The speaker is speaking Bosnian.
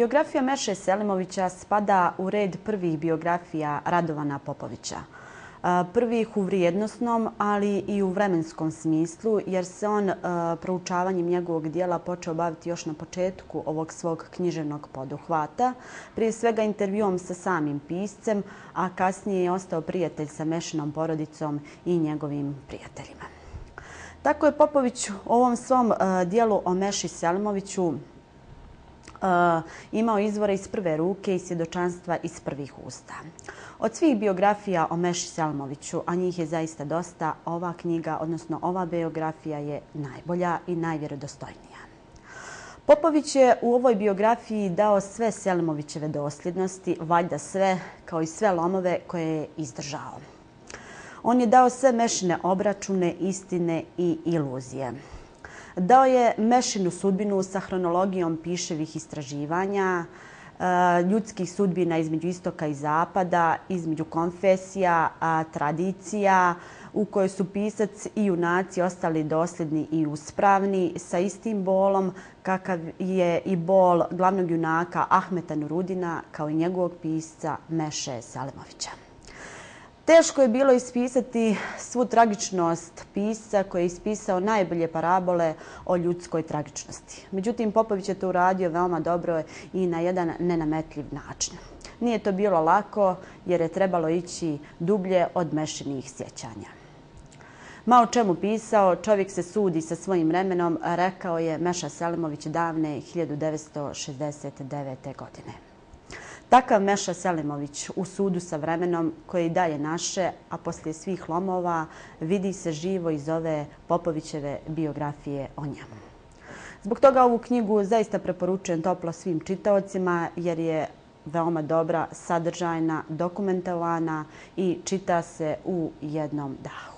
Biografija Meše Selimovića spada u red prvih biografija Radovana Popovića. Prvih u vrijednosnom, ali i u vremenskom smislu, jer se on proučavanjem njegovog dijela počeo baviti još na početku ovog svog književnog poduhvata. Prije svega intervjuom sa samim piscem, a kasnije je ostao prijatelj sa Mešinom porodicom i njegovim prijateljima. Tako je Popović u ovom svom dijelu o Meši Selimoviću imao izvore iz prve ruke i svjedočanstva iz prvih usta. Od svih biografija o Meši Selimoviću, a njih je zaista dosta, ova knjiga, odnosno ova biografija je najbolja i najvjerodostojnija. Popović je u ovoj biografiji dao sve Selimovićeve dosljednosti, valjda sve, kao i sve lomove koje je izdržao. On je dao sve Mešine obračune, istine i iluzije. Dao je Mešinu sudbinu sa hronologijom piševih istraživanja, ljudskih sudbina između istoka i zapada, između konfesija, tradicija, u kojoj su pisac i junaci ostali dosljedni i uspravni, sa istim bolom kakav je i bol glavnog junaka Ahmeta Nurudina, kao i njegovog pisca Meše Selimovića. Teško je bilo ispisati svu tragičnost pisca koji je ispisao najbolje parabole o ljudskoj tragičnosti. Međutim, Popović je to uradio veoma dobro i na jedan nenametljiv način. Nije to bilo lako jer je trebalo ići dublje od Mešinih sjećanja. Ma o čemu pisao, čovjek se sudi sa svojim vremenom, rekao je Meša Selimović davne 1969. godine. Takav Meša Selimović u sudu sa vremenom koje i dalje naše, a poslije svih lomova, vidi se živo iz ove Popovićeve biografije o njemu. Zbog toga ovu knjigu zaista preporučujem toplo svim čitaocima jer je veoma dobra, sadržajna, dokumentovana i čita se u jednom dahu.